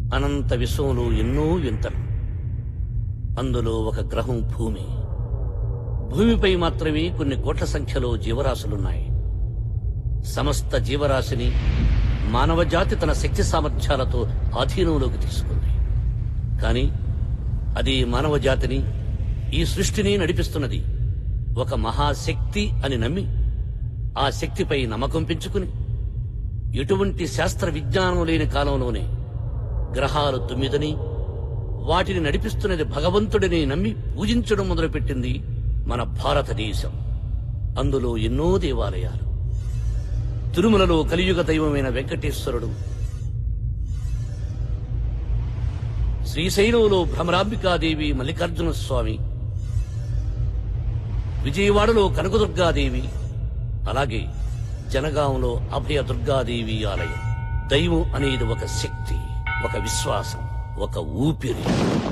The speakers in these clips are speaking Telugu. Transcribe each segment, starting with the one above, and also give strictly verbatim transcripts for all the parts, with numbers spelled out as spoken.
అనంత విశ్వంలో ఎన్నో వింతలు. అందులో ఒక గ్రహం భూమి. భూమిపై మాత్రమే కొన్ని కోట్ల సంఖ్యలో జీవరాశులున్నాయి. సమస్త జీవరాశిని మానవజాతి తన శక్తి సామర్థ్యాలతో ఆధీనంలోకి తీసుకుంది. కాని అది మానవజాతిని, ఈ సృష్టిని నడిపిస్తున్నది ఒక మహాశక్తి అని నమ్మి ఆ శక్తిపై నమ్మకం పెంచుకుని ఎటువంటి శాస్త్ర విజ్ఞానం లేని కాలంలోనే గ్రహాలు తొమ్మిదని, వాటిని నడిపిస్తున్నది భగవంతుడిని నమ్మి పూజించడం మొదలుపెట్టింది మన భారతదేశం. అందులో ఎన్నో దేవాలయాలు. తిరుమలలో కలియుగ దైవమైన వెంకటేశ్వరుడు, శ్రీశైలంలో భ్రమరాంబికాదేవి మల్లికార్జున స్వామి, విజయవాడలో కనకదుర్గాదేవి, అలాగే జనగాంలో అభయ దుర్గాదేవి ఆలయం. దైవం అనేది ఒక శక్తి, ఒక విశ్వాసం, ఒక ఊపిరి.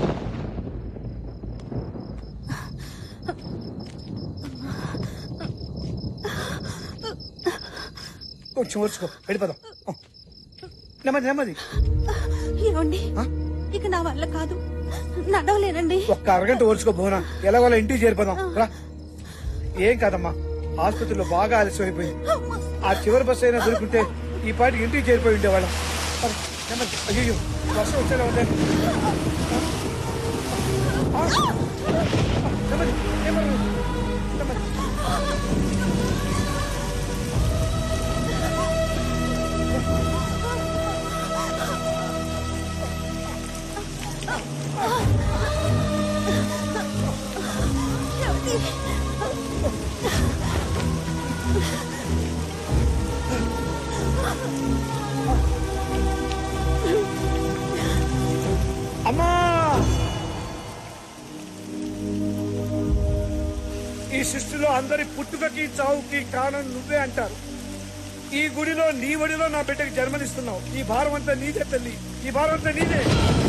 కొంచెం ఓర్చుకో, వెళ్ళిపోదాం. నెమ్మది నెమ్మది. ఏమండి, ఇక నా వల్ల కాదు, నడవలేనండి. ఒక్క అరగంట ఓర్చుకో భువన, ఎలాగోలా ఇంటికి చేరిపోదాం రా. ఏం కాదమ్మా, ఆసుపత్రిలో బాగా ఆలస్యం అయిపోయింది. ఆ చివరి బస్సు అయినా దొరుకుంటే ఈ పాటికి ఇంటికి చేరిపోయి ఉండేవాళ్ళం. నెమ్మది. అయ్యో, వర్షం వచ్చేలా ఉండే. నెమ్మది నెమ్మది నెమ్మది. అమ్మా, ఈ సృష్టిలో అందరి పుట్టుకకి చావుకి కారణం నువ్వే అంటారు. ఈ గుడిలో నీ ఒడిలో నా బిడ్డకి జన్మనిస్తున్నావు. ఈ భారం అంతా నీదే తల్లి, ఈ భారం అంతా నీదే.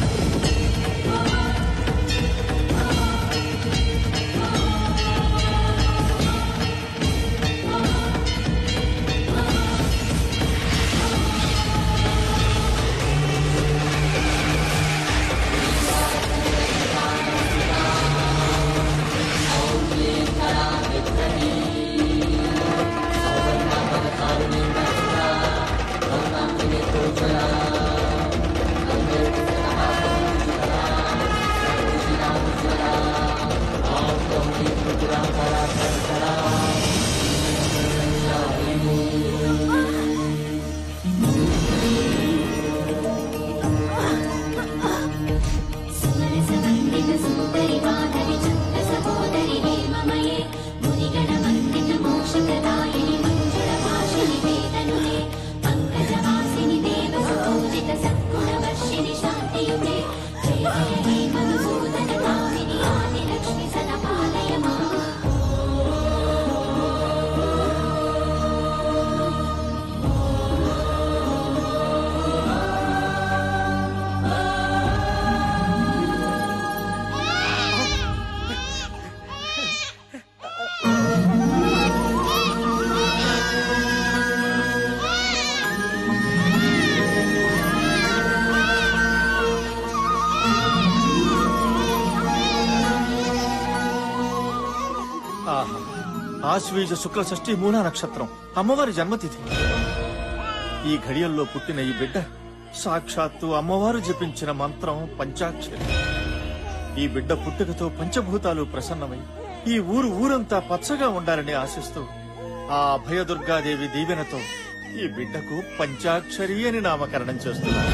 ఆశ్వీజ శుక్ల షష్ఠి మూలా నక్షత్రం, అమ్మవారి జన్మతిథి. ఈ ఘడియల్లో పుట్టిన ఈ బిడ్డ సాక్షాత్తు అమ్మవారు జపించిన మంత్రం పంచాక్షరి. ఈ బిడ్డ పుట్టుకతో పంచభూతాలు ప్రసన్నమై ఈ ఊరు ఊరంతా పచ్చగా ఉండాలని ఆశిస్తూ ఆ అభయదుర్గాదేవి దీవెనతో ఈ బిడ్డకు పంచాక్షరి అని నామకరణం చేస్తున్నారు.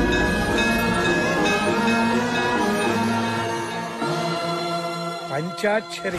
పంచాక్షరి.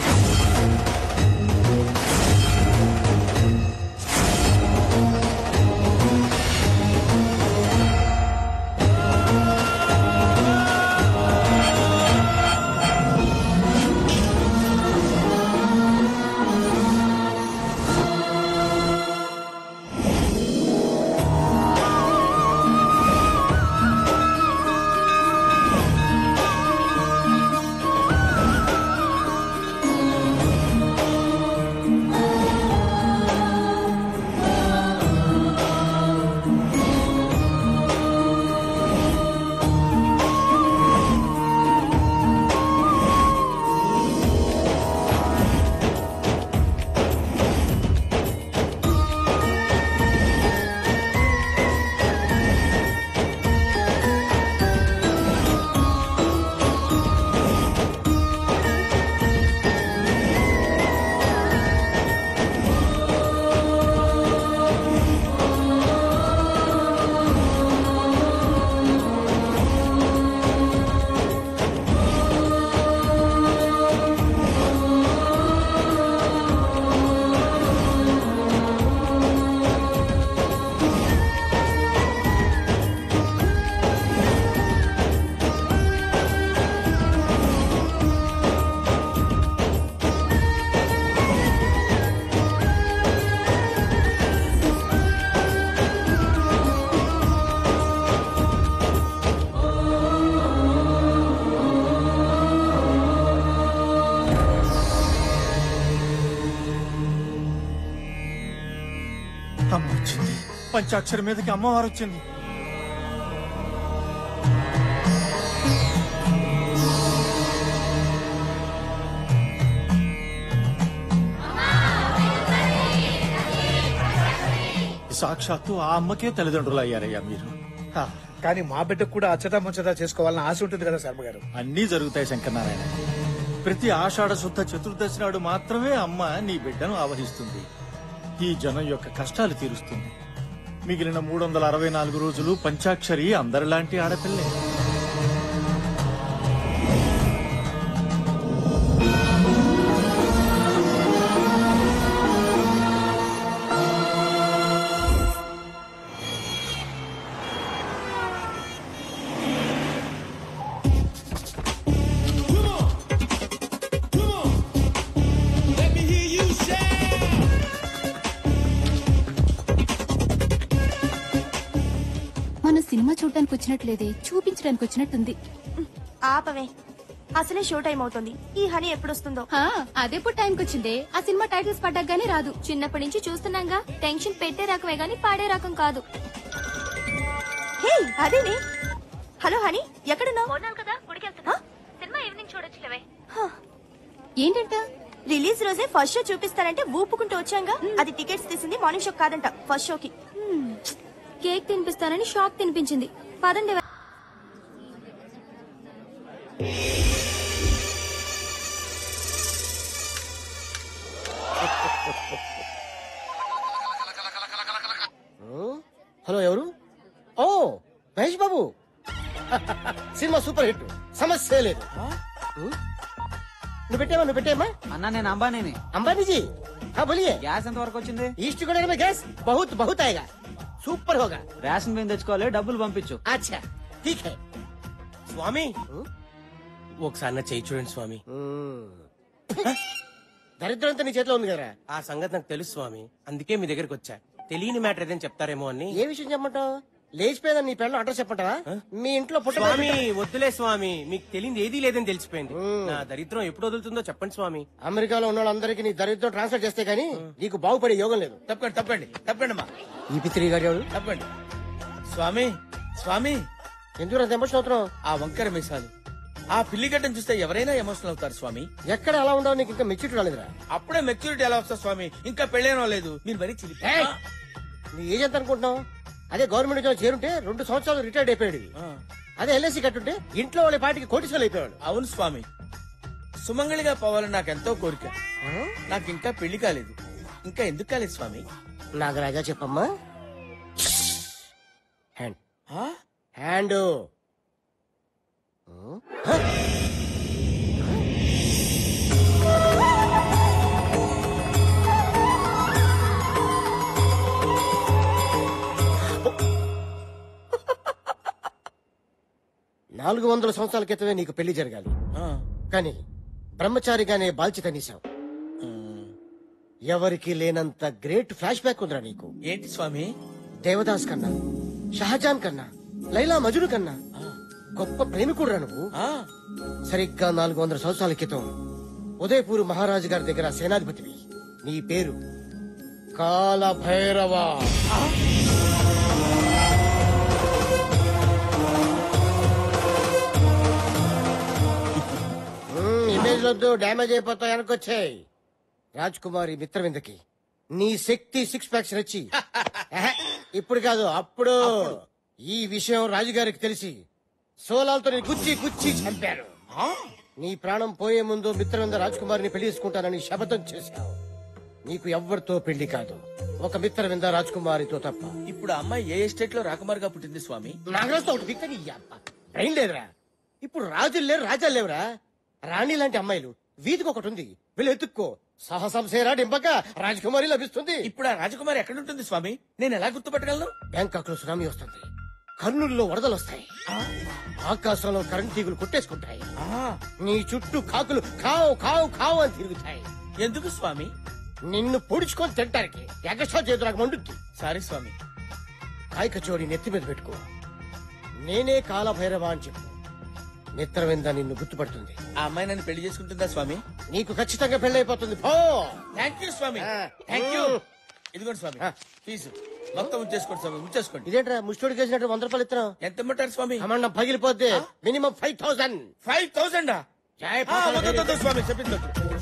వచ్చింది, పంచాక్షరి మీదకి అమ్మవారు వచ్చింది. సాక్షాత్తు ఆ అమ్మకే తల్లిదండ్రులు అయ్యారయ్యా మీరు. హా, కానీ మా బిడ్డకు కూడా అచ్చతా ముచ్చతా చేసుకోవాలని ఆశ ఉంటుంది కదా శర్మ గారు. అన్నీ జరుగుతాయి శంకరనారాయణ. ప్రతి ఆషాఢ శుద్ధ చతుర్దశి నాడు మాత్రమే అమ్మ నీ బిడ్డను ఆవహిస్తుంది. ఈ జనం యొక్క కష్టాలు తీరుస్తుంది. మిగిలిన మూడు వందల అరవై నాలుగు రోజులు పంచాక్షరి అందరిలాంటి ఆడపిల్లే. సినిమా చూడటానికి వచ్చినట్లేదే, చూపించడానికి వచ్చినట్టుంది. ఆపవే, అసలే షో టైం అవుతుంది. ఈ హనీ ఎప్పుడొస్తుందో? అదెప్పుడు టైంకి వచ్చిందే? ఆ సినిమా టైటిల్స్ పడ్డాగానే రాదు. చిన్నప్పటి నుంచి చూస్తున్నాగా. టెన్షన్ పెట్టే రకమే గానీ పాడే రకం కాదు. హే అదేనే. హలో హనీ, ఎక్కడున్నావు? సినిమా ఈవినింగ్ చూడొచ్చులేవే. ఏంటంట? రిలీజ్ రోజే ఫస్ట్ షో చూపిస్తారంటే ఊపుకుంటూ వచ్చాంగా. అది టికెట్స్ తీసింది మార్నింగ్ షో కాదంట, ఫస్ట్ షోకి. కేక్ తినిపిస్తానని షాక్ తినిపించింది. పదండి. హలో, ఎవరు? Oh Mahesh Babu. Cinema super hit, సమస్య లేదు. నువ్వు పెట్టావా? నువ్వు పెట్టావా? అన్నా నేను అంబానీని. అంబానీజీ, हाँ बोलिए. గ్యాస్ ఎంత వరకు వచ్చింది? ఈస్ట్ గోదావరి में गैस बहुत बहुत आएगा, సూపర్ होगा. రేషన్ బియ్యం తెచ్చుకోవాలి, డబ్బులు పంపించు. अच्छा ठीक है. స్వామి ఒకసారి నా చేయి చూడండి స్వామి. దరిద్రం అంతా నీ చేతిలో ఉంది కదా. ఆ సంగతి నాకు తెలుసు స్వామి, అందుకే మీ దగ్గరకు వచ్చా. తెలియని మ్యాటర్ ఏదైనా చెప్తారేమో అని. ఏ విషయం చెప్పమంటావు? లేచిపోయేదా నీ పిల్లలు అడ్రస్ చెప్పంటావా? మీ ఇంట్లో పుట్ట స్వామి వద్దులే స్వామి, మీకు తెలియదు ఏదీ లేదని తెలిసిపోయింది. నా దరిద్రం ఎప్పుడు వదులుతుందో చెప్పండి స్వామి. అమెరికాలో ఉన్న వాళ్ళందరికీ నీ దరిద్రం ట్రాన్స్ఫర్ చేస్తే గానీ నీకు బాగుపడే యోగం లేదు. తప్పండి తప్పండి తప్పండి అమ్మా. ఈ పిత్రి గారు ఎవరు? తప్పండి స్వామి. స్వామి ఎందుకు అంత ఎమోషన్ అవుతున్నావు? ఆ వంకర మీసాలు, ఆ పిల్లిగడ్డను చూస్తే ఎవరైనా ఎమోషనల్ అవుతారు స్వామి. ఎక్కడ అలా ఉండవు? నీకు ఇంకా మెచ్యూరిటీ రాలేదురా. అప్పుడే మెచ్యూరిటీ ఎలా వస్తా స్వామి? ఇంకా పెళ్ళేనో లేదు. మీరు మరీ చిలి. ఏయ్! నీ ఏజ్ ఎంత అనుకుంటున్నావు? అదే గవర్నమెంట్ ఉద్యోగం చేరుంటే రెండు సంవత్సరాలు రిటైర్డ్ అయిపోయాడు. అదే ఎల్ఐసి కట్టుంటే ఇంట్లో వాళ్ళ పాటికి కోటీశ్వరులు అయిపోయాడు. అవును స్వామి, సుమంగళిగా పోవాలని నాకెంతో కోరిక. నాకు ఇంకా పెళ్లి కాలేదు. ఇంకా ఎందుకు కాలేదు స్వామి? నాగరాజా చెప్పమ్మా. హ్యాండ్ హ్యాండ్ నాలుగు వందల సంవత్సరాల క్రితమే నీకు పెళ్లి జరగాలి, కానీ బ్రహ్మచారిగానే బాల్చి తనీసావు. ఎవరికి లేనంత గ్రేట్ ఫ్లాష్ బ్యాక్ ఉందిరా నీకు. ఏంటి స్వామి? దేవదాస్ కన్నా, షహజాన్ కన్నా, లైలా మజును కన్నా గొప్ప ప్రేమికుడురా నువ్వు. సరిగ్గా నాలుగు వందల సంవత్సరాల క్రితం ఉదయపూర్ మహారాజు గారి దగ్గర సేనాధిపతివి. నీ పేరు కాలభైరవ. ఇమేజ్ వద్దు, డ్యామేజ్ అయిపోతాయి. వెనకొచ్చాయి. రాజ్ కుమారి మిత్రవిందకి నీ శక్తి సిక్స్ ప్యాక్స్ నచ్చి ఇప్పుడు కాదు అప్పుడు ఈ విషయం రాజుగారికి తెలిసి సోలాలతో నీ గుచ్చి గుచ్చి చంపారు. నీ ప్రాణం పోయే ముందు మిత్రవింద రాజ్ కుమారిని పెళ్లి చేసుకుంటానని శపథం చేశావు. నీకు ఎవ్వరితో పెళ్లి కాదు, ఒక మిత్రవింద రాజ్ కుమారితో తప్ప. ఇప్పుడు అమ్మాయి ఏ ఎస్టేట్ లో రాకుమారిగా పుట్టింది స్వామి? నాగరాజుతో ఒకటి దిక్కని ట్రైన్ లేదురా. ఇప్పుడు రాజులు లేరు, రాజాలు లేవురా. రాణి లాంటి అమ్మాయిలు వీధికి ఒకటి ఉంది, వీళ్ళు ఎత్తుక్కో. సాహసం సేరా డింపక రాజకుమారి లభిస్తుంది. ఇప్పుడు ఆ రాజకుమారి ఎక్కడుంటుంది స్వామి? నేను ఎలా గుర్తుపట్టగలను? బ్యాంకాక్ లో సునామీ వస్తుంది, కర్నూలులో వరదలు వస్తాయి, ఆకాశంలో కరెంట్ తీగులు కొట్టేసుకుంటాయి, నీ చుట్టూ కాకులు కావు కావు కావు అని తిరుగుతాయి. ఎందుకు స్వామి? నిన్ను పొడుచుకొని తింటానికి. ఎగస్ట్రా చేతులకు మండుద్ది. సారీ స్వామి. కాయక చోడి నెత్తి మీద పెట్టుకో. నేనే కాలభైరవ అని చెప్పు. మిత్రవింద నిన్ను గుర్తుపడుతుంది. ఆ అమ్మాయి నన్ను పెళ్లి చేసుకుంటుందా స్వామి? నీకు ఖచ్చితంగా పెళ్లి అయిపోతుంది. పో. థ్యాంక్ యూ స్వామి, థ్యాంక్ యూ. ఇదిగోండి స్వామి ఫీజు. మొత్తం ఉంచేసుకోండి స్వామి ఉంచేసుకోండి. ఇదేంట్రా ముష్టోడికి వేసినట్టు వంద రూపాయలు ఇస్తున్నావు? ఎంత ఇమ్మంటారు స్వామి? అమ్మ పగిలిపోద్ది. Minimum five thousand. Five thousand స్వామి చెప్పింది.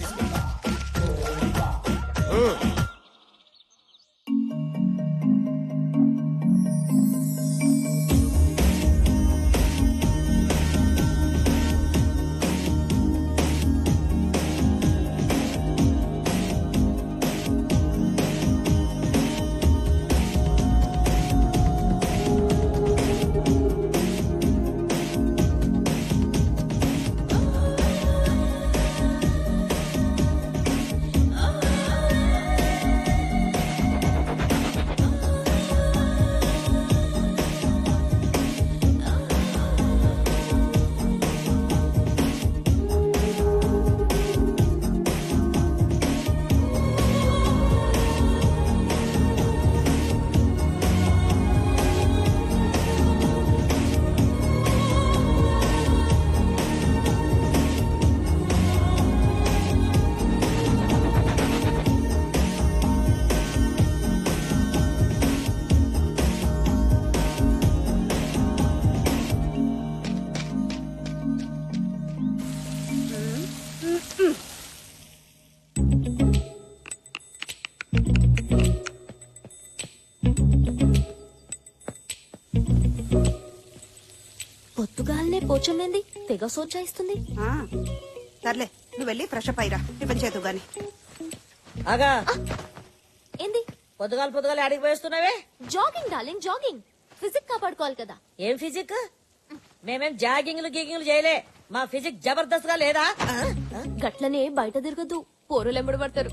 పొద్దుగాలనే పోచమ్మేంది తెగ సోచాయిస్తుంది. సర్లే నువ్వు వెళ్ళి ఫ్రెష్ అప్ అయ్యిరా, టిఫిన్ చేతు గాని. ఆగా ఏంది పొద్దుగాల పొద్దుగాల ఆడికి పోయేస్తున్నావే? Jogging darling jogging. ఫిజిక్ కాపాడుకోవాలి కదా. ఏం ఫిజిక్? మేమేం జాగింగ్లు గీగింగ్లు చేయలే. మా ఫిజిక్ జబర్దస్త్ గా లేదా? గట్లనే బయట తిరగద్దు, పోరులు ఎంబడి పడతారు.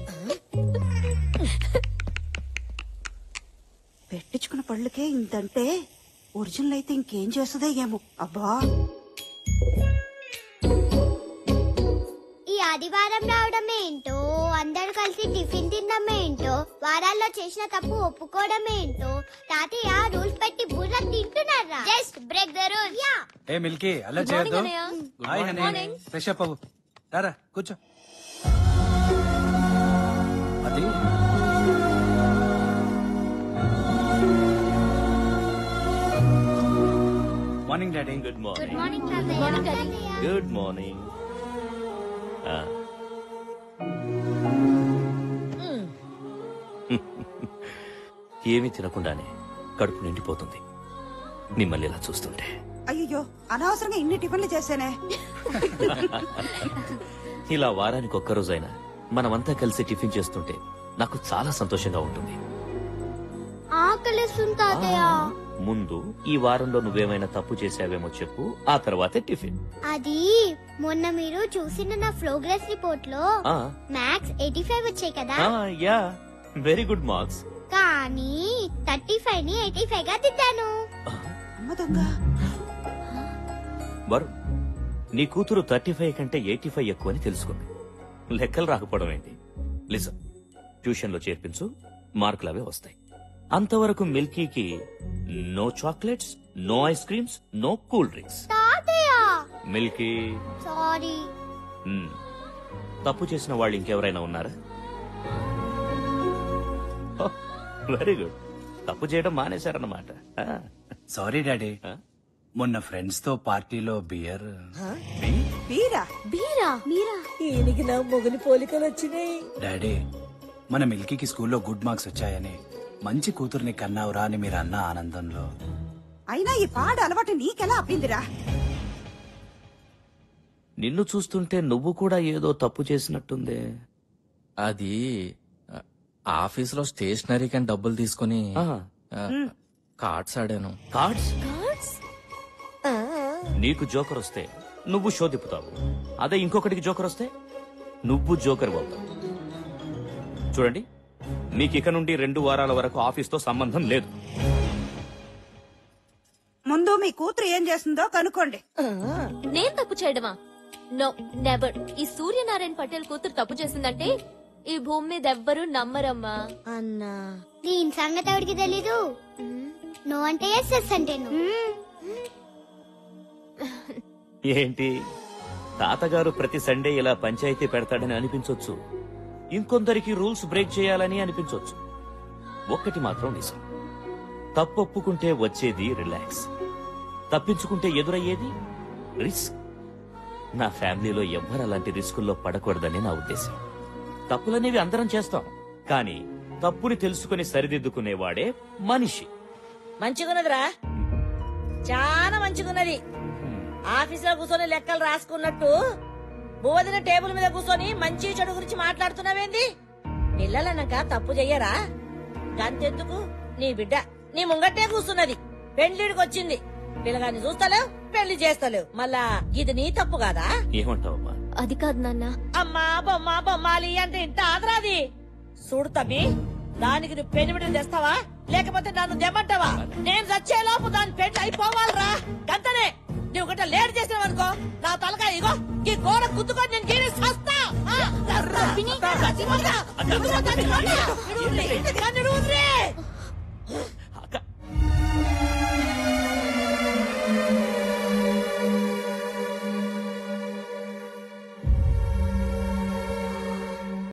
పెట్టించుకున్న పళ్ళకే ఇంతంటే ఒరిజినల్ అయితే ఇంకేం చేస్తుందో ఏమో. అబ్బా ఈ ఆదివారం రావడం ఏంటో, అందరు కలిసి టిఫిన్ తినడం ఏంటో, వారాల్లో చేసిన తప్పు ఒప్పుకోవడం ఏంటో, తాతయ్య రూల్స్ పెట్టి బుర్ర తింటున్నారా? Just break the rule. Yeah ఏ మిల్కీ అలా చేయొద్దు. హాయ్ హనీ, ఫ్రెష్ అప్ అవ్వు. రారా కూర్చో. అది morning daddy. Good good morning. Morning తాతయ్య. Good morning. ఏమీ తినకుండానే కడుపు నిండిపోతుంది మిమ్మల్ని ఇలా చూస్తుంటే. అయ్యో అనవసరంగా ఇన్ని టిఫిన్లు చేశానే. ఇలా వారానికి ఒక్కరోజైనా మనమంతా కలిసి టిఫిన్ చేస్తుంటే నాకు చాలా సంతోషంగా ఉంటుంది. ఆకలిస్తుంది తాతయ్య. ముందు ఈ వారంలో నువ్వేమైనా తప్పు చేసావేమో చెప్పు, ఆ తర్వాతే టిఫిన్. అది మొన్న మీరు చూసిన నా ప్రోగ్రెస్ రిపోర్ట్ లో ఆ, మ్యాథ్స్ ఎయిటీ ఫైవ్ వచ్చాయి కదా. ఆ, యా వెరీ గుడ్ మార్క్స్. కానీ థర్టీ ఫైవ్ ని ఎయిటీ ఫైవ్ గా దిద్దాను. అమ్మ దొంగ. వరుణ్, నీ కూతురు థర్టీ ఫైవ్ కంటే ఎయిటీ ఫైవ్ ఎక్కువ అని తెలుసుకుంది. లెక్కలు రాకపోవడం ఏంటి? లిజన్, ట్యూషన్ లో చేర్పించు, మార్కులు అవే వస్తాయి. అంతవరకు మిల్కీకి no chocolates, no ice creams, no cool drinks. తాతయ్య మిల్కీ, సారీ. మ్, తప్పు చేసిన వాళ్ళు ఇంకెవరైనా ఉన్నారా? వెరీ గుడ్, తప్పు చేయడం మానేశారన్నమాట. సారీ డాడీ, మొన్న ఫ్రెండ్స్ తో పార్టీలో బియర్. బీరా బీరా మీరా ఈయనకి నా మొగలి పోలికలు వచ్చినాయి. డాడీ, మన మిల్కీకి స్కూల్లో గుడ్ మార్క్స్ వచ్చాయని, మంచి కూతుర్ని కన్నావురా అని మీరు అన్న ఆనందంలో. అయినా ఈ పాడు అలవాటు నీకెలా అప్పిందిరా? నిన్ను చూస్తుంటే నువ్వు కూడా ఏదో తప్పు చేసినట్టుందే. అది ఆఫీస్ లో స్టేషనరీ కని డబ్బులు తీసుకుని ఆహా. కార్డ్స్ ఆడాను. కార్డ్స్? నీకు జోకర్ వస్తే నువ్వు షో తిప్పుతావు, అదే ఇంకొకటికి జోకర్ వస్తే నువ్వు జోకర్ అవుతావు. చూడండి, మీకు ఇక నుండి రెండు వారాల వరకు ఆఫీస్తో సంబంధం లేదు. ముందు మీ కూతురు ఏం చేస్తుందో కనుక్కోండి. నేను తప్పు చేయడమా? No never. ఈ సూర్యనారాయణ పటేల్ కూతురు తప్పు చేసిందంటే ఈ భూమి మీద ఎవ్వరూ నమ్మరమ్మా. అన్నా దీని సంగతి ఎవరికి తెలీదు. నో అంటే ఎస్, ఎస్ అంటే నో. ఏంటి, తాతగారు ప్రతి సండే ఇలా పంచాయతీ పెడతాడని అనిపించొచ్చు, ఇంకొందరికి రూల్స్ బ్రేక్ చేయాలని అనిపించొచ్చు. ఒక్కటి మాత్రం నిజం, తప్పు ఒప్పుకుంటే వచ్చేది రిలాక్స్, తప్పించుకుంటే ఎదురయ్యేది రిస్క్. నా ఫ్యామిలీలో ఎవ్వరు అలాంటి రిస్కుల్లో పడకూడదని నా ఉద్దేశం. తప్పులనేవి అందరం చేస్తాం, కానీ తప్పుని తెలుసుకుని సరిదిద్దుకునేవాడే మనిషి. మంచిగున్నదిరా, చాలా మంచిగున్నది. ఆఫీసులో కూర్చొని లెక్కలు రాసుకున్నట్టు బోధిన టేబుల్ మీద కూర్చొని మంచి చెడు గురించి మాట్లాడుతున్నావేంది? పిల్లలన్నాక తప్పు చెయ్యరా? గంతెందుకు, నీ బిడ్డ నీ ముంగట్టే కూర్చున్నది, పెళ్లిడికి వచ్చింది. పిల్లగాన్ని చూస్తలేవు, పెళ్లి చేస్తలేవు, మళ్ళా ఇది నీ తప్పు కాదా? ఏమంటావమ్మా? అది కాదు నాన్న. అమ్మా బొమ్మ బొమ్మాలి అంటే ఇంత ఆదరాది. చూడు తమ్మి, దానికి నువ్వు పెనిమిడిని తెస్తావా లేకపోతే నన్ను దెమ్మంటావా? నేను చచ్చే లోపు దాని పెళ్లి అయిపోవాలరా, గంతనే. నువ్వు గట్ట లేట్ చేసినావు అనుకో, నా తలకాయ ఇగో ఈ గోడ గుద్దుకొని నేను గీరి చస్తా. ఆ, చచ్చిపోతా. చచ్చిపోతా. చచ్చిపోతా. చచ్చిపోతా.